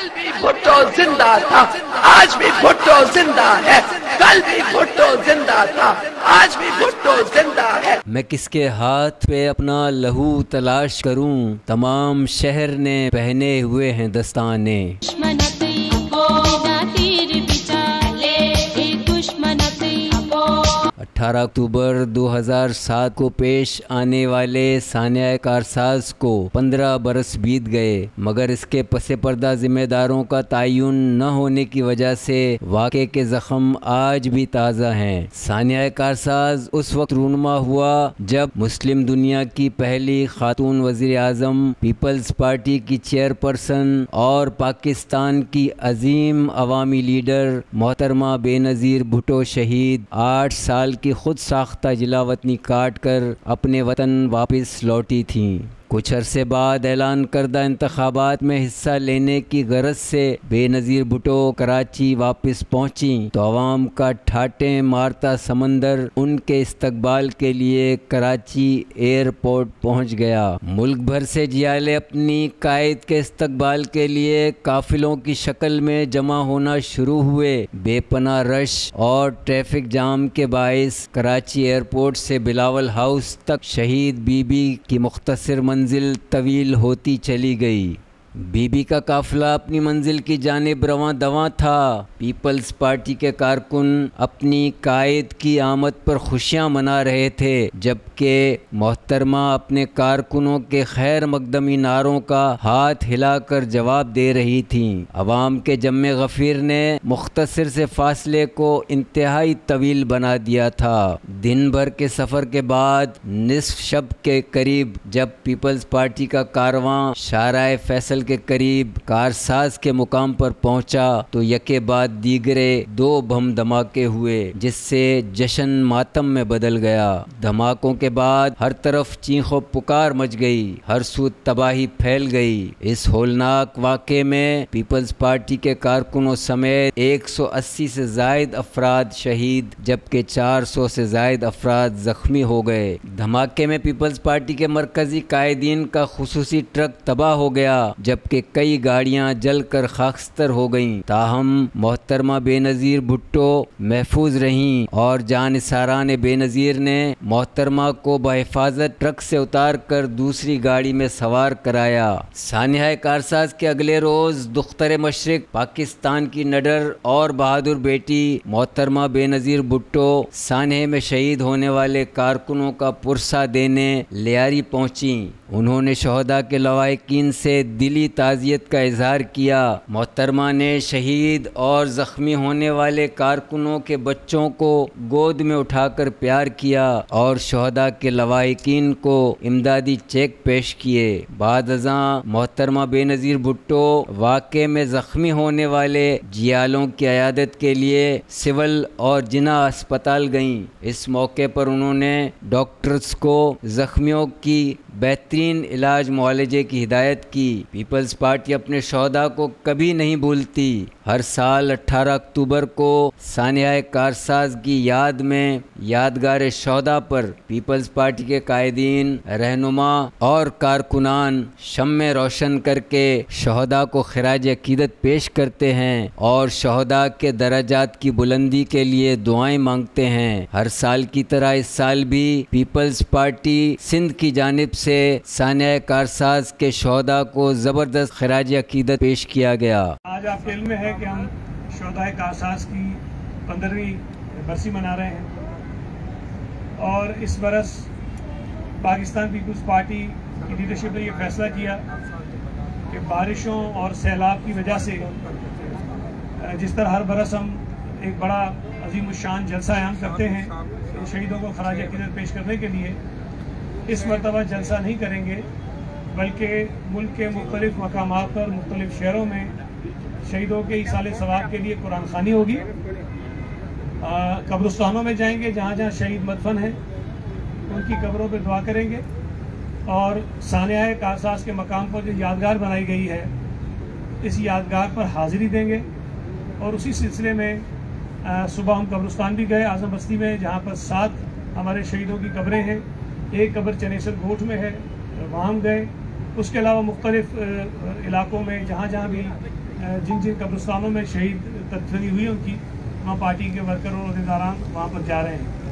کل بھی بھٹو زندہ تھا، آج بھی بھٹو زندہ ہے، کل بھی بھٹو زندہ تھا، آج بھی بھٹو زندہ ہے۔ میں کس کے ہاتھ پہ اپنا لہو تلاش کروں، تمام شہر نے پہنے ہوئے ہیں دستانے۔ 18 اکتوبر 2007 کو پیش آنے والے سانحہ کارساز کو 15 برس بیت گئے، مگر اس کے پس پردہ ذمہ داروں کا تعین نہ ہونے کی وجہ سے واقعے کے زخم آج بھی تازہ ہیں۔ سانحہ کارساز اس وقت رونما ہوا جب مسلم دنیا کی پہلی خاتون وزیر اعظم، پیپلز پارٹی کی چیئرپرسن اور پاکستان کی عظیم عوامی لیڈر محترمہ بے نظیر بھٹو شہید 8 سال کی خود ساختہ جلا وطنی کاٹ کر اپنے وطن واپس لوٹی تھیں۔ کچھ عرصے بعد اعلان کردہ انتخابات میں حصہ لینے کی غرض سے بے نظیر بھٹو کراچی واپس پہنچیں تو عوام کا ٹھاٹیں مارتا سمندر ان کے استقبال کے لیے کراچی ایئرپورٹ پہنچ گیا۔ ملک بھر سے جیالے اپنی قائد کے استقبال کے لیے قافلوں کی شکل میں جمع ہونا شروع ہوئے۔ بے پناہ رش اور ٹریفک جام کے باعث کراچی ایئرپورٹ سے بلاول ہاؤس تک شہید بی بی کی مختصر منزل طویل ہوتی چلی گئی۔ بی بی کا قافلہ اپنی منزل کی جانب رواں دواں تھا۔ پیپلز پارٹی کے کارکن اپنی قائد کی آمد پر خوشیاں منا رہے تھے، جبکہ محترمہ اپنے کارکنوں کے خیر مقدمی نعروں کا ہاتھ ہلا کر جواب دے رہی تھیں۔ عوام کے جم غفیر نے مختصر سے فاصلے کو انتہائی طویل بنا دیا تھا۔ دن بھر کے سفر کے بعد نصف شب کے قریب جب پیپلز پارٹی کا کارواں شارع فیصل کے قریب کارساز کے مقام پر پہنچا تو یکے بعد دیگرے 2 بم دھماکے ہوئے، جس سے جشن ماتم میں بدل گیا۔ دھماکوں کے بعد ہر طرف چیخ و پکار مچ گئی، ہر سو تباہی پھیل گئی۔ اس ہولناک واقعے میں پیپلز پارٹی کے کارکنوں سمیت 180 سے زائد افراد شہید جبکہ 400 سے زائد افراد زخمی ہو گئے۔ دھماکے میں پیپلز پارٹی کے مرکزی قائدین کا خصوصی ٹرک تباہ ہو گیا، جبکہ کئی گاڑیاں جل کر خاکستر ہو گئیں۔ تاہم محترمہ بے نظیر بھٹو محفوظ رہیں اور جانثاران بے نظیر نے محترمہ کو بحفاظت ٹرک سے اتار کر دوسری گاڑی میں سوار کرایا۔ سانحہ کارساز کے اگلے روز دختر مشرق پاکستان کی نڈر اور بہادر بیٹی محترمہ بے نظیر بھٹو سانحہ میں شہید ہونے والے کارکنوں کا پرسہ دینے لیاری پہنچیں۔ انہوں نے شہداء کے لواحقین سے دلی تعزیت کا اظہار کیا۔ محترمہ نے شہید اور زخمی ہونے والے کارکنوں کے بچوں کو گود میں اٹھا کر پیار کیا اور شہداء کے لواحقین کو امدادی چیک پیش کیے۔ بعد ازاں محترمہ بے نظیر بھٹو واقعے میں زخمی ہونے والے جیالوں کی عیادت کے لیے سول اور جناح اسپتال گئیں۔ اس موقع پر انہوں نے ڈاکٹرز کو زخمیوں کی بہترین علاج معالجے کی ہدایت کی۔ پیپلز پارٹی اپنے شہداء کو کبھی نہیں بھولتی۔ ہر سال 18 اکتوبر کو سانحہ کارساز کی یاد میں یادگار شہداء پر پیپلز پارٹی کے قائدین، رہنما اور کارکنان شمع روشن کر کے شہداء کو خراج عقیدت پیش کرتے ہیں اور شہداء کے درجات کی بلندی کے لیے دعائیں مانگتے ہیں۔ ہر سال کی طرح اس سال بھی پیپلز پارٹی سندھ کی جانب سے سانحہ کارساز کے شہداء کو زبردست خراج عقیدت پیش کیا گیا۔ آج آپ کے علم میں ہے کہ ہم شہداء کارساز کی 15ویں برسی منا رہے ہیں اور اس برس پاکستان پیپلز پارٹی کی لیڈرشپ نے یہ فیصلہ کیا کہ بارشوں اور سیلاب کی وجہ سے جس طرح ہر برس ہم ایک بڑا عظیم الشان جلسہ عام کرتے ہیں شہیدوں کو خراج عقیدت پیش کرنے کے لیے، اس مرتبہ جلسہ نہیں کریں گے بلکہ ملک کے مختلف مقامات پر مختلف شہروں میں شہیدوں کے ایصال ثواب کے لیے قرآن خوانی ہوگی۔ قبرستانوں میں جائیں گے جہاں جہاں شہید مدفن ہیں، ان کی قبروں پہ دعا کریں گے اور سانحہ کارساز کے مقام پر جو یادگار بنائی گئی ہے اس یادگار پر حاضری دیں گے۔ اور اسی سلسلے میں صبح ہم قبرستان بھی گئے اعظم بستی میں، جہاں پر 7 ہمارے شہیدوں کی قبریں ہیں، ایک قبر چنیسر گھوٹ میں ہے، وہاں ہم گئے۔ اس کے علاوہ مختلف علاقوں میں جہاں جہاں بھی جن جن قبرستانوں میں شہید تدفین ہوئی ان کی، وہاں پارٹی کے ورکر اور عہدیداران وہاں پر جا رہے ہیں.